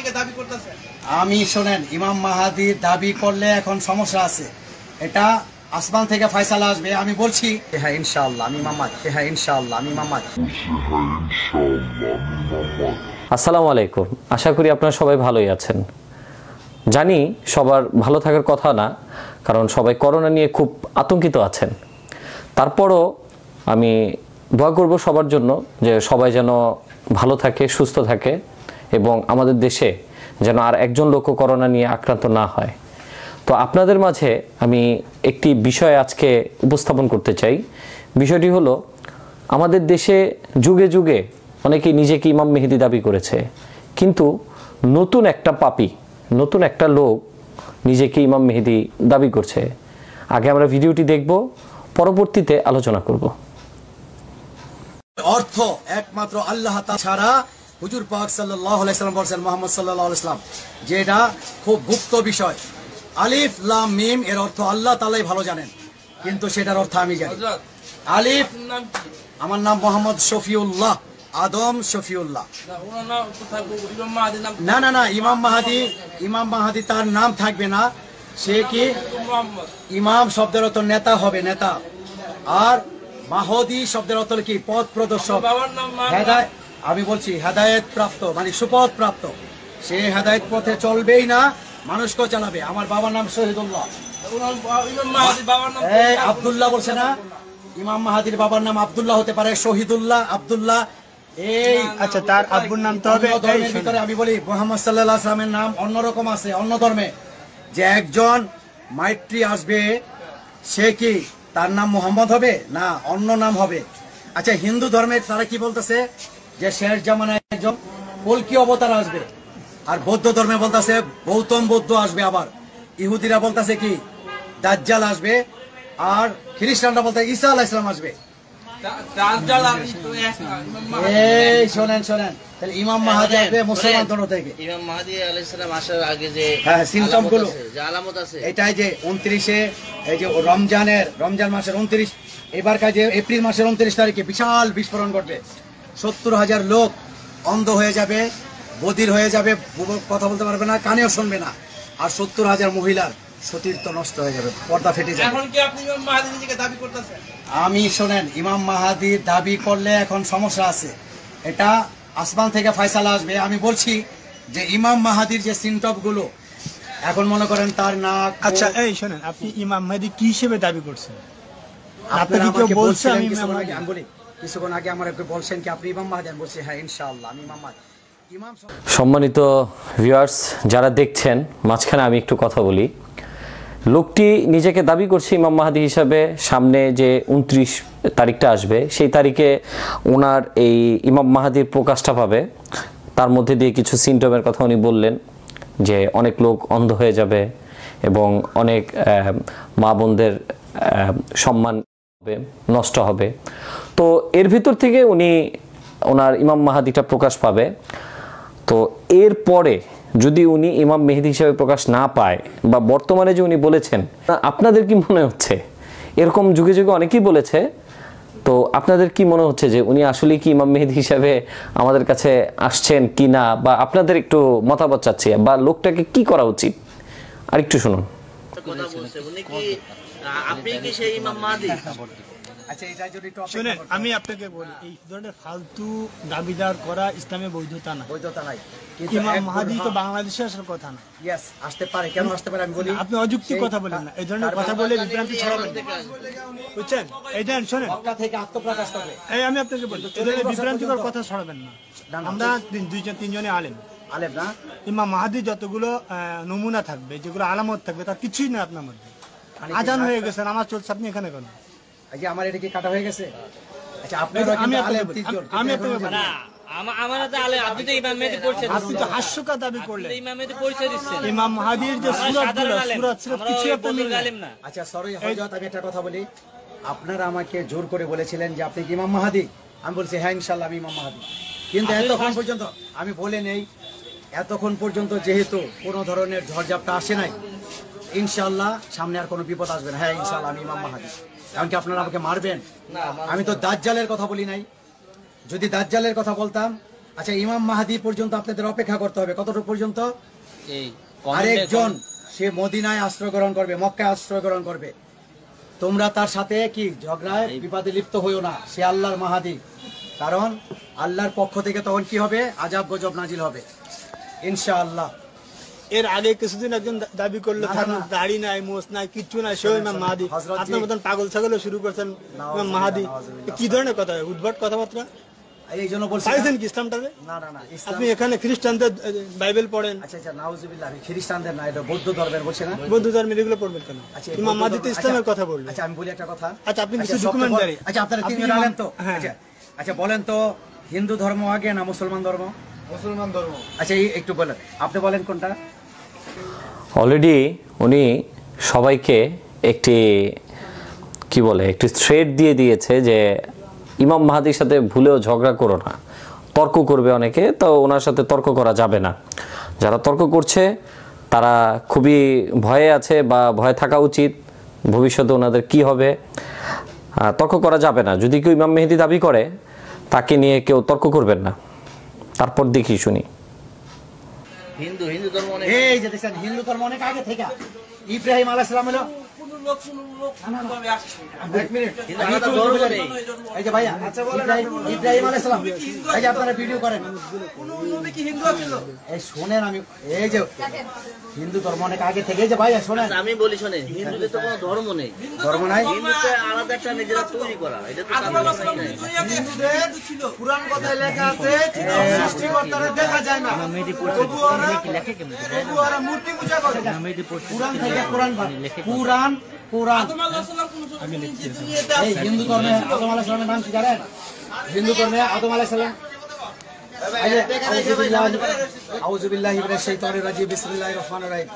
নিজেকে দাবি করতেছেন? আমি শোনেন, ইমাম মাহাদি দাবি করলে এখন সমস্যা আছে। এটা আসমান থেকে ফয়সালা আসবে। আমি বলছি হ্যাঁ ইনশাআল্লাহ আমি মোহাম্মদ, হ্যাঁ ইনশাআল্লাহ আমি মোহাম্মদ। আসসালামু আলাইকুম। আশা করি আপনারা সবাই ভালোই আছেন। জানি সবার ভালো থাকার কথা না, কারণ সবাই করোনা নিয়ে খুব আতঙ্কিত আছেন। তারপরও আমি দোয়া করব সবার জন্য যে সবাই যেন ভালো থাকে, সুস্থ থাকে এবং আমাদের দেশে যেন আর একজন লোকও করোনা নিয়ে আক্রান্ত না হয়। তো আপনাদের মাঝে আমি একটি বিষয় আজকে উপস্থাপন করতে চাই। বিষয়টি হলো, আমাদের দেশে যুগে যুগে অনেকেই নিজেকে ইমাম মেহেদি দাবি করেছে, কিন্তু নতুন একটা পাপী, নতুন একটা লোক নিজেকে ইমাম মেহেদি দাবি করছে। আগে আমরা ভিডিওটি দেখব, পরবর্তীতে আলোচনা করব। অর্থ একমাত্র আল্লাহ তাআলা ছাড়া। হুজুর পাক সাল্লাল্লাহু আলাইহি সাল্লাম বলেছেন, মুহাম্মদ সাল্লাল্লাহু আলাইহি সাল্লাম, যেটা খুব গুপ্ত বিষয়। আলিফ লাম মিম এর অর্থ আল্লাহ তাআলাই ভালো জানেন, কিন্তু সেটার অর্থ আমি জানি। আলিফ, আমার নাম মোহাম্মদ শফিউল্লাহ, আদম শফিউল্লাহ। না না না, ইমাম মাহাদি তার নাম থাকবে না। সে কি ইমাম শব্দের অর্থ নেতা হবে, নেতা। আর মাহদি শব্দের অর্থ কি পথ প্রদর্শক। আমি বলছি হেদায়েত প্রাপ্ত, মানে সুপথ প্রাপ্ত। সে হেদায়েত পথে চলবেই না, মানুষকেও চালাবে। আমার বাবার নাম শহীদুল্লাহ। আব্দুল্লাহ বলছে না, ইমাম মাহাদির বাবার নাম আব্দুল্লাহ হতে পারে, শহীদুল্লাহ, আব্দুল্লাহ। এই আচ্ছা, তার আব্বুর নাম তো হবে। ধর্মের ভিতরে আমি বলি মুহাম্মদ সাল্লাল্লাহু আলাইহি ওয়াসাল্লামের নাম অন্যরকম আছে অন্য ধর্মে। যে একজন মাইত্রী আসবে, সে কি তার নাম মোহাম্মদ হবে না অন্য নাম হবে? আচ্ছা, হিন্দু ধর্মের তারা কি বলতেছে যে শেষ জামানায় একজন কল্কি অবতার আসবে। আর বৌদ্ধ ধর্মে বলতেছে গৌতম বুদ্ধ আসবে। আবার ইহুদিরা বলতেছে কি দাজ্জাল আসবে। আর খ্রিস্টানরা বলতে ঈসা আলাইহিস সালাম আসবে। এই শোনেন, তাহলে ইমাম মাহাদি আসবে মুসলমান ধর্ম থেকে। ইমাম মাহদি আলাইহিস সালাম আসার আগে যে সিম্পটম গুলো, যে আলামত আছে, এটাই যে 29-এ এই যে রমজান মাসের 29, এবারকার যে এপ্রিল মাসের 29 তারিখে বিশাল বিস্ফোরণ ঘটবে। 70,000 লোক অন্ধ হয়ে যাবে, বধির হয়ে যাবে, কথা বলতে পারবে না, কানেও শুনবে না। আর 70,000 মহিলার সতীর্থ নষ্ট হয়ে যাবে, পর্দা ফেটে যাবে। এখন কি আপনি ইমাম মাহদি নিজেকে দাবি করতেছেন? আমি শোনেন, ইমাম মাহাদি দাবি করলে এখন সমস্যা আছে। এটা আসমান থেকে ফয়সালা আসবে। আমি বলছি যে ইমাম মাহাদির যে সিমটম গুলো, এখন মনে করেন তার নাক। আচ্ছা, এই শোনেন, আপনি ইমাম মাহদি কি হিসেবে দাবি করছেন? আপনারা আপনাকে কেউ বলছে আমি কিছুক্ষণ ইমাম আগে, আমি বলি কিছুক্ষণ আগে আমার একটু বলছেন কি আপনি ইমাম মাহাদি? আমি বলছি হ্যাঁ ইনশাআল্লাহ আমি ইমাম মাহাদি। সম্মানিত ভিউয়ার্স যারা দেখছেন, মাঝখানে আমি একটু কথা বলি। লোকটি নিজেকে দাবি করছে ইমাম মাহাদি হিসাবে। সামনে যে 29 তারিখটা আসবে, সেই তারিখে ওনার এই ইমাম মাহাদির প্রকাশটা পাবে। তার মধ্যে দিয়ে কিছু সিমটমের কথা উনি বললেন, যে অনেক লোক অন্ধ হয়ে যাবে এবং অনেক মা বোনদের সম্মান হবে, নষ্ট হবে। তো এর ভিতর থেকে উনি ওনার ইমাম মাহাদিটা প্রকাশ পাবে। তো এরপরে যদি উনি ইমাম মেহেদি হিসেবে প্রকাশ না পায়, বা বর্তমানে যে উনি বলেছেন, আপনাদের কি মনে হচ্ছে? এরকম যুগে যুগে অনেকেই বলেছে। তো আপনাদের কি মনে হচ্ছে যে উনি আসলে কি ইমাম মেহেদি হিসাবে আমাদের কাছে আসছেন কি না, বা আপনাদের একটু মতামত চাচ্ছি, বা লোকটাকে কি করা উচিত আর একটু শুনুন। কথা বলছে উনি কি, আপনি কি সেই ইমাম মাহদি? আচ্ছা, এটা যদি শুনেন, আমি আপনাকে বলি, এই ধরনের ফালতু দাবিদার করা ইসলামে বৈধতা না, বৈধতা নাই। ইমাম মাহদি তো বাংলাদেশে আসার কথা না। ইয়েস, আসতে পারে। কেন আসতে পারে? আমি বলি আপনি অযৌক্তিক কথা বলেন না, এই ধরনের কথা বলে বিভ্রান্তি ছড়াবেন না, বুঝছেন? এইটা শোনেন, মক্কা থেকে আত্মপ্রকাশ করবে। এই আমি আপনাকে বলি, এই ধরনের বিভ্রান্তিকর কথা ছড়াবেন না। আমরা তিনজনে আলেম না, ইমাম মাহদি যতগুলো নমুনা থাকবে, যেগুলো আলামত থাকবে, তার কিছুই না আপনার মধ্যে। আজান হয়ে গেছে, নামাজ চলছে, আপনি এখানে কেন? আচ্ছা, আমার এটা কি কাটা হয়ে গেছে? আচ্ছা, আমি আপনাকে আপনি তো হাস্যকর দাবি করলেন। ইমাম মাহদির যে সূরাতগুলো, কিছু একটা মিললেন না। আচ্ছা, সরি হযরত, আমি একটা কথা বলি। আপনারা আমাকে জোর করে বলেছিলেন যে আপনি কি ইমাম মাহদি? আমি বলছি হ্যাঁ ইনশাআল্লাহ আমি ইমাম মাহদি। কিন্তু এতক্ষণ পর্যন্ত আমি বলে নেই, এতক্ষণ পর্যন্ত যেহেতু কোনো ধরনের ঝড়ঝাপটা আসে নাই, ইনশাআল্লাহ সামনে আর কোনো বিপদ আসবে না। হ্যাঁ ইনশাআল্লাহ আমি ইমাম মাহদি। এমনকি আপনারা আমাকে মারবেন? আমি তো দাজ্জালের কথা বলি নাই। যদি দাজ্জালের কথা বলতাম আচ্ছা, ইমাম মাহাদি পর্যন্ত আপনাদের অপেক্ষা করতে হবে। কতটুকু পর্যন্ত? এই আরেকজন সে মদিনায় আশ্রয় গ্রহণ করবে, মক্কায় আশ্রয় গ্রহণ করবে। তোমরা তার সাথে কি ঝগড়ায় বিবাদে লিপ্ত হইও না। সে আল্লাহর মাহাদি, কারণ আল্লাহর পক্ষ থেকে তখন কি হবে? আযাব গজব নাজিল হবে ইনশাআল্লাহ। এর আগে কিছুদিন একজন দাবি করলো তার দাড়ি নাই, মোছ নাই, কিচ্ছু নাই, সেও ইমাম মাহাদি। আপনার মতন পাগল ছাগলও শুরু করছেন ইমাম মাহাদি। কি ধরনের কথা? উদ্ভট কথাবার্তা। এই জন্য বলছি পাইছেন কি ইসলামটাকে? না না না, আপনি এখানে খ্রিস্টানদের বাইবেল পড়েন। আচ্ছা আচ্ছা, নাউজুবিল্লাহ। আমি খ্রিস্টানদের না, এটা বৌদ্ধ ধর্মের বলছে না? বৌদ্ধ ধর্মের এগুলো পড়বেন কেন? আচ্ছা, ইমাম মাহাদি তো ইসলামের কথা বললেন। আচ্ছা, আমি বলি একটা কথা। আচ্ছা, আপনি কিছু সবচেয়ে ডকুমেন্টারি। আচ্ছা, আপনারা আপনি তিনজন আলেন তো? হ্যাঁ। আচ্ছা আচ্ছা, বলেন তো হিন্দু ধর্ম আগে না মুসলমান ধর্ম? মুসলমান ধর্ম। আচ্ছা, একটু বলেন, আপনি বলেন কোনটা? অলরেডি উনি সবাইকে একটি কি বলে একটি থ্রেড দিয়ে দিয়েছে যে ইমাম মাহাদির সাথে ভুলেও ঝগড়া করো না, তর্ক করবে অনেকে, তো ওনার সাথে তর্ক করা যাবে না। যারা তর্ক করছে তারা খুবই ভয়ে আছে বা ভয়ে থাকা উচিত, ভবিষ্যতে ওনাদের কি হবে। তর্ক করা যাবে না। যদি কেউ ইমাম মেহেদী দাবি করে তাকে নিয়ে কেউ তর্ক করবেন না। তারপর দেখি শুনি। হিন্দু ধর্ম অনেক, এই যে দেখছেন, হিন্দু ধর্ম অনেক আগে থেকে। ইব্রাহিম আলাইহিস সালাম হলো এক মিনিট, কিন্তু আলাদা ধর্ম নেই। এই যে ভাইয়া, ইব্রাহিম আলাইহিস সালাম, এই যে আপনারা ভিডিও করেন, এই শোনেন, আমি এই যে হিন্দু ধর্ম অনেক আগে থেকে, এই যে ভাইয়া শোনেন, আমি বলি শোনেন, হিন্দুদের তো কোনো ধর্ম নেই। ধর্ম নাই, হিন্দুতে আলাদা একটা নিজেরা তৈরি করা, এটা তো তাদের কথাই নাই। পুরাণ কথায় লেখা আছে সৃষ্টিকর্তারে দেখা যায় না, তবু ওরা মূর্তি পূজা করে। পুরাণ থেকে কোরআন, পুরাণ কোরআন। এই হিন্দু ধর্মে আদম আলাইহিস সালামের নাম কি জানেন? হিন্দু ধর্মে আদম আলাইহিস সালাম, আউযু বিল্লাহি মিনাশ শাইতানির রাজিম, বিসমিল্লাহির রহমানির রহিম,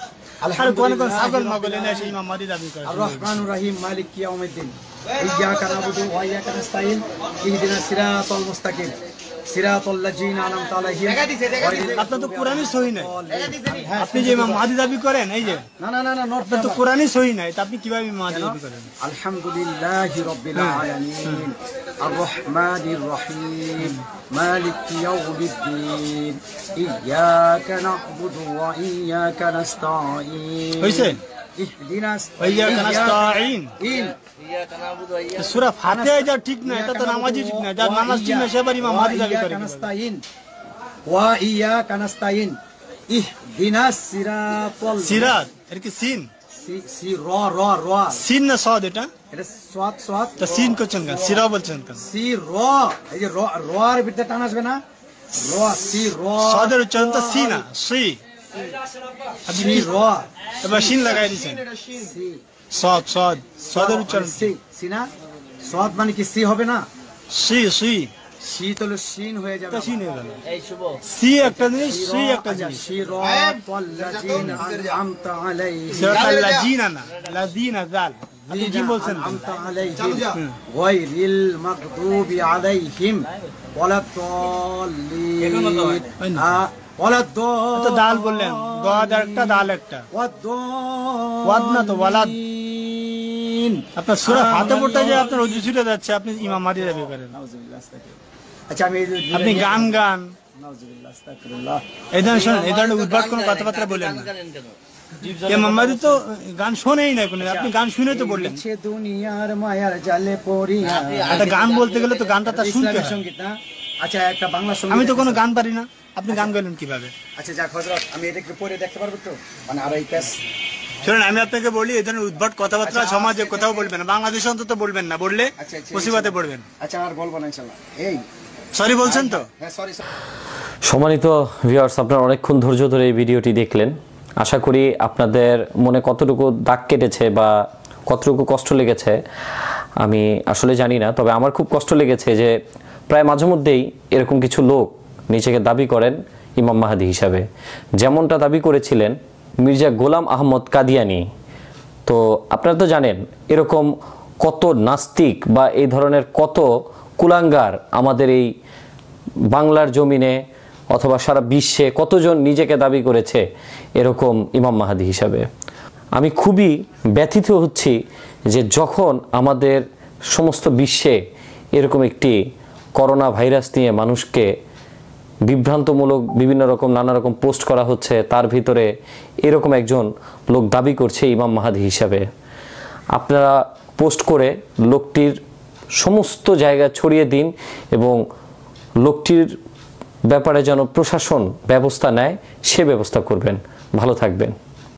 আর রহমানুর রহিম, মালিক ইয়াউমিদ্দিন, ইয়্যাকা না'বুদু ওয়া ইয়্যাকা নাস্তাঈন, ইহদিনাস সিরাতাল মুস্তাকিম, সিরাতাল লাযিনা আন'আমতা আলাইহিম। আপনার তো কোরআনই সহি নাই। আপনি যে ইমাম মাহাদি দাবি করেন, এই যে না না না না, আপনার তো কোরআনই সহি নাই, তা আপনি কিভাবে ইমাম মাহাদি দাবি করেন? আলহামদুলিল্লাহি রাব্বিল আলামিন, আর রহমানির রহিম, মালিক ইয়াউমিদ্দিন, ইয়্যাকা না'বুদু ওয়া ইয়্যাকা নাস্তাঈন। হইছে? ইহদিনাস ইয়্যাকা নাস্তাঈন। ইয়্যাকা না'বুদু ওয়া ইয়্যাকা সূরা ফাতিহা যা ঠিক না, এটা তো নামাজই ঠিক না। যার নামাজ ঠিক না সে আবার ইমাম মাহাদি দাবি করে। ওয়া ইয়্যাকা নাস্তাঈন, ইহদিনাস সিরাতাল, সিরাত এর কি সিন? সি র র র, সিন না সাদ? এটা এটা সাদ সাদ, তা সিন করছেন কেন? সিরা বলছেন কেন? সি র, এই যে র র এর ভিতরে টান আসবে না, র সি র, সাদের উচ্চারণ তো সি না, সি। আপনি সি কি র, এবার সিন লাগাই দিয়েছেন। সি সাদ সাদ সাদের উচ্চারণ সি, সি না, সাদ মানে কি সি হবে না? সি সি সি তো সিন হয়ে যাবে। তা সিন হয়ে গেল। এই শুভ সি একটা জিনিস, সি একটা জিনিস। সিরাতাল লাযিনা আন'আমতা আলাইহিম, সিরাতাল লাযিনা না, লাযিনা জাল। আপনি কি বলছেন? আন'আমতা আলাইহিম গায়রিল মাগদুবি আলাইহিম ওয়ালাদ-দাল্লিন, ওয়ালাদ-দাল্লিন, তো দাল বললেন, দাদ একটা দাল একটা, ওয়াদ না তো ওয়ালাদ। আপনার সূরা ফাতিহা পড়তে যে আপনার ওযু ছুটে যাচ্ছে, আপনি ইমাম মাহাদি দাবি করেন। আচ্ছা, আমি আপনি গান গান নাউযুবিল্লাহ, আস্তাগফিরুল্লাহ, এই ধরনের শোনেন, এই ধরনের উদ্ভট কোনো কথাবার্তা বললেন না। জানেন কেন? ইমাম মাহাদি তো গান শোনেই না কোনো, আপনি গান শুনে তো বললেন। সে দুনিয়ার মায়ার জালে পড়িয়া, একটা গান বলতে গেলে তো গানটা তার শুনতে ইসলামিক হয়। সঙ্গীত না? আচ্ছা, একটা বাংলা সঙ্গীত। আমি তো কোনো গান পারি না, আপনি গান গাইলেন কিভাবে? আচ্ছা যাক হযরত, আমি এটা একটু পরে দেখতে পারবো তো, মানে আড়াই পেজ। শোনেন, আমি আপনাকে বলি, এই ধরনের উদ্ভট কথাবার্তা সমাজে কোথাও বলবেন না, বাংলাদেশে অন্তত বলবেন না, বললে আচ্ছা, আচ্ছা, মুসিবতে পড়বেন। আচ্ছা, আর বলবো না ইনশাআল্লাহ। এই সরি বলছেন তো? হ্যাঁ, সরি। সম্মানিত ভিউয়ার্স, আপনারা অনেকক্ষণ ধৈর্য ধরে এই ভিডিওটি দেখলেন। আশা করি আপনাদের মনে কতটুকু দাগ কেটেছে বা কতটুকু কষ্ট লেগেছে আমি আসলে জানি না, তবে আমার খুব কষ্ট লেগেছে যে প্রায় মাঝে মধ্যেই এরকম কিছু লোক নিজেকে দাবি করেন ইমাম মাহাদি হিসাবে, যেমনটা দাবি করেছিলেন মির্জা গোলাম আহমদ কাদিয়ানি। তো আপনারা তো জানেন এরকম কত নাস্তিক বা এই ধরনের কত কুলাঙ্গার আমাদের এই বাংলার জমিনে অথবা সারা বিশ্বে কতজন নিজেকে দাবি করেছে এরকম ইমাম মাহাদি হিসাবে। আমি খুবই ব্যথিত হচ্ছি যে যখন আমাদের সমস্ত বিশ্বে এরকম একটি করোনা ভাইরাস নিয়ে মানুষকে বিভ্রান্তমূলক বিভিন্ন রকম নানা রকম পোস্ট করা হচ্ছে, তার ভিতরে এরকম একজন লোক দাবি করছে ইমাম মাহাদি হিসাবে। আপনারা পোস্ট করে লোকটির সমস্ত জায়গা ছড়িয়ে দিন এবং লোকটির ব্যাপারে যেন প্রশাসন ব্যবস্থা নেয় সে ব্যবস্থা করবেন। ভালো থাকবেন।